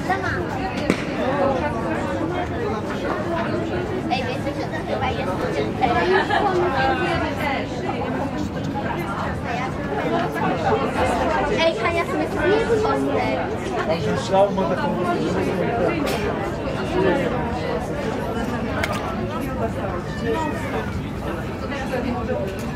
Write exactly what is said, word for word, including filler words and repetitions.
Ej, wiecie, że to chyba jest Ej, Hania, to jest nie poster. Ten szlał ma taką... To teraz